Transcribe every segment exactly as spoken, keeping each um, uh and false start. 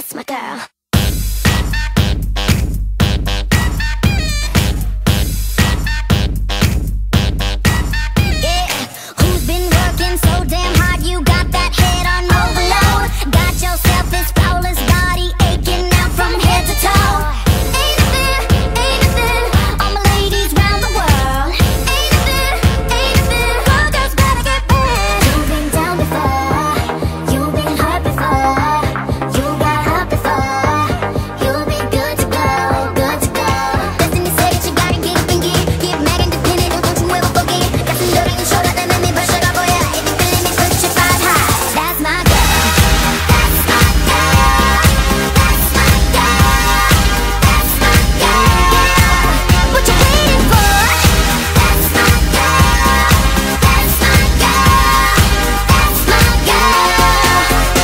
That's my girl. Yeah, who's been working so damn hard? You got that head on overload. Got yourself this flawless body aching out from head to toe. Ain't nothing, ain't nothing. All my ladies round the world. Ain't nothing, ain't nothing. All girls better get back. You've been down before. You've been hurt before. You got hurt before. You'll be good to go, good to go. Destiny said that you gotta get up and get, get mad independent. Don't you ever forget. Got some dirt on your shoulder that made me brush it off. Oh yeah, if you feeling me, push your five high. That's my girl. That's my girl. That's my girl. That's my girl. What you waiting for? That's my girl. That's my girl. That's my girl.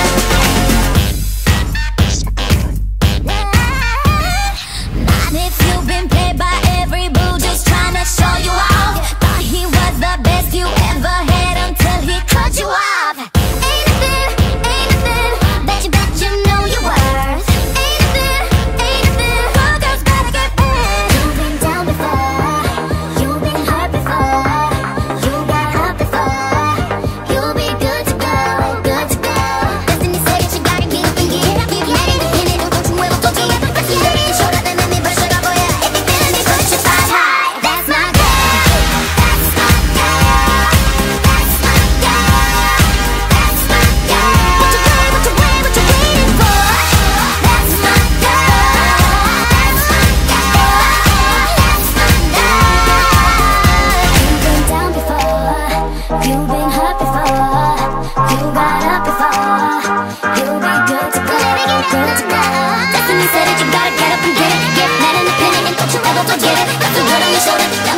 Not if you've been played by every boo just trying to show you off. Thought he was the best you ever had until he cut you off. Ain't nothing, ain't nothing. Bet you, bet you know your worth. Ain't nothing, ain't nothing. All girls better get back. You've been down before. You've been hurt before. You got hurt before. You'll be good to go, good to go. Destiny said that you gotta get up and get, get mad independent. Don't you ever forget. Got some dirt on your shoulder that made me brush it off. Oh yeah, if you feeling me, push your five high. That's my girl. That's my girl. That's my girl. That's my girl. What you wait, what you wait, what you waiting for? That's my girl. That's my girl. That's my girl. You've been down before. You've been hurt before. You got up before. You'll be good to go, good to go. Destiny said that you gotta get up and get it. Get mad independent and don't you ever forget it. Got some dirt on your shoulder.